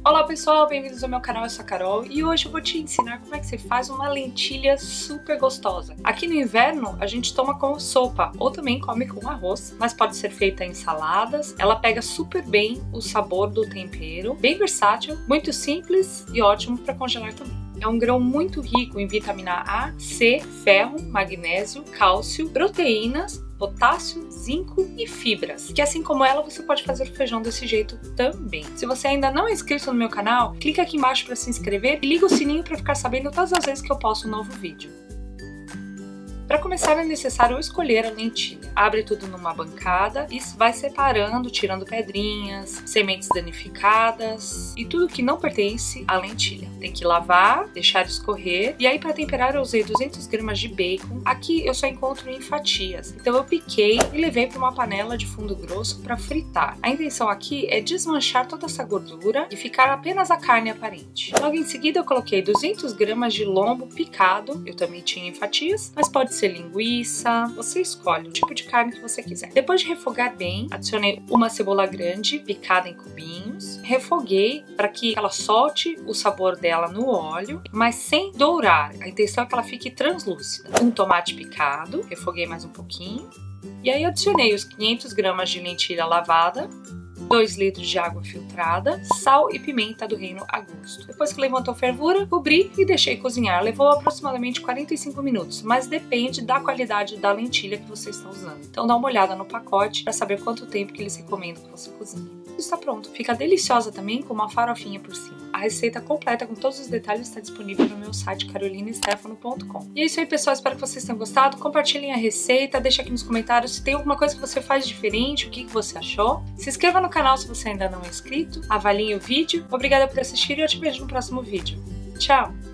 Olá pessoal, bem-vindos ao meu canal, eu sou a Carol e hoje eu vou te ensinar como é que você faz uma lentilha super gostosa. Aqui no inverno a gente toma com sopa ou também come com arroz, mas pode ser feita em saladas. Ela pega super bem o sabor do tempero, bem versátil, muito simples e ótimo para congelar também. É um grão muito rico em vitamina A, C, ferro, magnésio, cálcio, proteínas, potássio, zinco e fibras, que assim como ela, você pode fazer o feijão desse jeito também. Se você ainda não é inscrito no meu canal, clica aqui embaixo para se inscrever e liga o sininho para ficar sabendo todas as vezes que eu posto um novo vídeo. Para começar é necessário escolher a lentilha. Abre tudo numa bancada e vai separando, tirando pedrinhas, sementes danificadas e tudo que não pertence à lentilha. Tem que lavar, deixar escorrer e aí para temperar eu usei 200 gramas de bacon. Aqui eu só encontro em fatias, então eu piquei e levei para uma panela de fundo grosso para fritar. A intenção aqui é desmanchar toda essa gordura e ficar apenas a carne aparente. Logo em seguida eu coloquei 200 gramas de lombo picado, eu também tinha em fatias, mas pode ser linguiça, você escolhe o tipo de carne que você quiser. Depois de refogar bem, adicionei uma cebola grande picada em cubinhos, refoguei para que ela solte o sabor dela no óleo, mas sem dourar. A intenção é que ela fique translúcida. Um tomate picado, refoguei mais um pouquinho, e aí adicionei os 500 gramas de lentilha lavada, 2 litros de água filtrada, sal e pimenta do reino a gosto. Depois que levantou a fervura, cobri e deixei cozinhar. Levou aproximadamente 45 minutos, mas depende da qualidade da lentilha que você está usando. Então dá uma olhada no pacote para saber quanto tempo que eles recomendam que você cozinhe. Está pronto. Fica deliciosa também com uma farofinha por cima. A receita completa com todos os detalhes está disponível no meu site carolinestefano.com. E é isso aí, pessoal. Espero que vocês tenham gostado. Compartilhem a receita, deixa aqui nos comentários se tem alguma coisa que você faz diferente, o que você achou. Se inscreva no canal se você ainda não é inscrito, avaliem o vídeo. Obrigada por assistir e eu te vejo no próximo vídeo. Tchau!